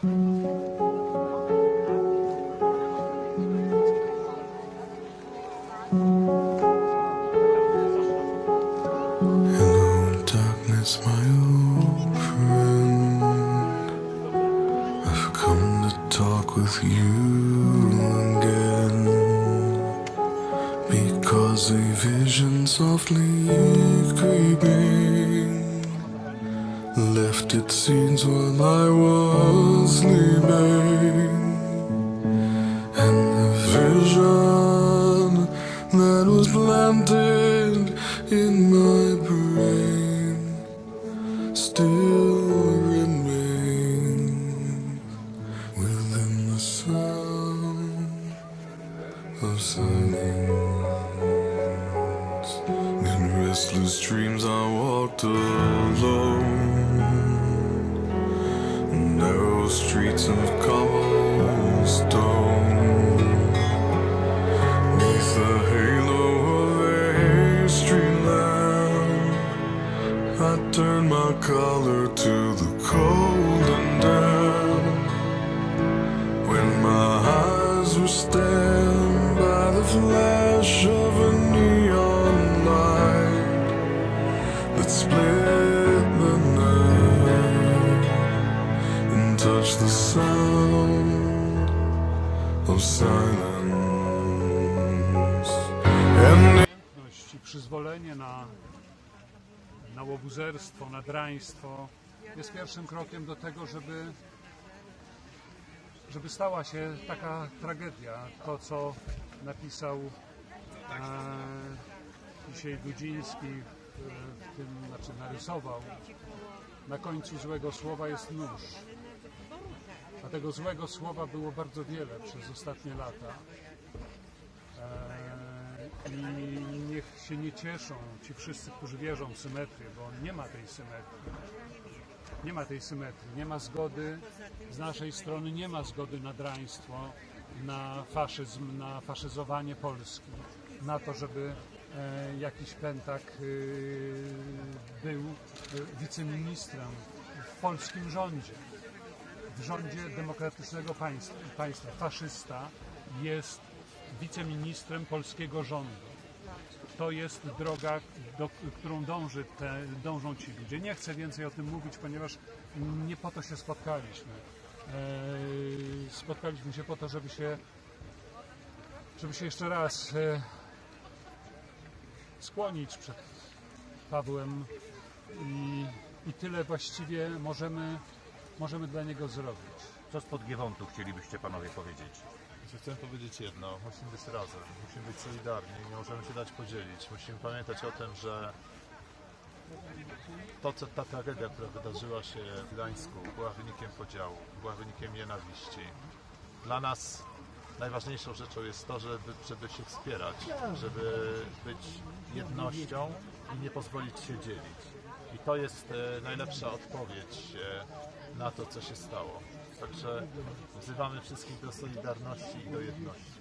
My old friend, I've come to talk with you again, because a vision softly creeping left its seeds while I was sleeping, and the vision that was planted in my brain still remains within the sound of silence. In restless dreams I walked alone, narrow streets of cobblestone, neath the halo of a street lamp. I turned my collar to the cold and damp, when my eyes were stabbed by the flash of a neon light that split the night and touched the sound of silence. I przyzwolenie na łobuzerstwo, na draństwo jest pierwszym krokiem do tego, żeby stała się taka tragedia. To, co napisał dzisiaj Dudziński, narysował, na końcu złego słowa jest nóż. A tego złego słowa było bardzo wiele przez ostatnie lata. I niech się nie cieszą ci wszyscy, którzy wierzą w symetrię, bo nie ma tej symetrii. Nie ma tej symetrii, nie ma zgody z naszej strony, nie ma zgody na draństwo, na faszyzm, na faszyzowanie Polski, na to, żeby jakiś pętak był wiceministrem w polskim rządzie, w rządzie demokratycznego państwa. Faszysta jest wiceministrem polskiego rządu. To jest droga, do którą dążą ci ludzie. Nie chcę więcej o tym mówić, ponieważ nie po to się spotkaliśmy. Spotkaliśmy się po to, żeby się jeszcze raz skłonić przed Pawłem i tyle właściwie możemy dla niego zrobić. Co z Podgiewontu chcielibyście panowie powiedzieć? Chcę powiedzieć jedno, musimy być razem, musimy być solidarni, nie możemy się dać podzielić. Musimy pamiętać o tym, że ta tragedia, która wydarzyła się w Gdańsku, była wynikiem podziału, była wynikiem nienawiści. Dla nas najważniejszą rzeczą jest to, żeby się wspierać, żeby być jednością i nie pozwolić się dzielić. I to jest najlepsza odpowiedź na to, co się stało. Także wzywamy wszystkich do solidarności i do jedności.